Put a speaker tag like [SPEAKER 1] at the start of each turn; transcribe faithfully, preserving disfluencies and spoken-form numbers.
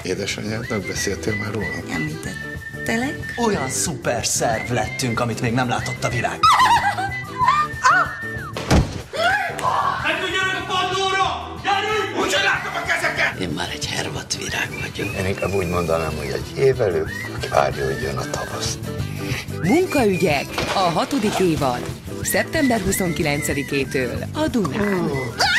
[SPEAKER 1] Édesanyádnak beszéltél már róla?
[SPEAKER 2] Említettelek?
[SPEAKER 3] Olyan szuper szerv lettünk, amit még nem látott a világ.
[SPEAKER 4] Megtudjanak a padlóra! Gyerünk! Úgyse látom a kezeket!
[SPEAKER 5] Én már egy hervat virág vagyok.
[SPEAKER 1] Én inkább úgy mondanám, hogy egy évelő, aki várja, hogy jön a tavasz.
[SPEAKER 6] Munkaügyek, a hatodik évad. szeptember huszonkilencedikétől a Dunán.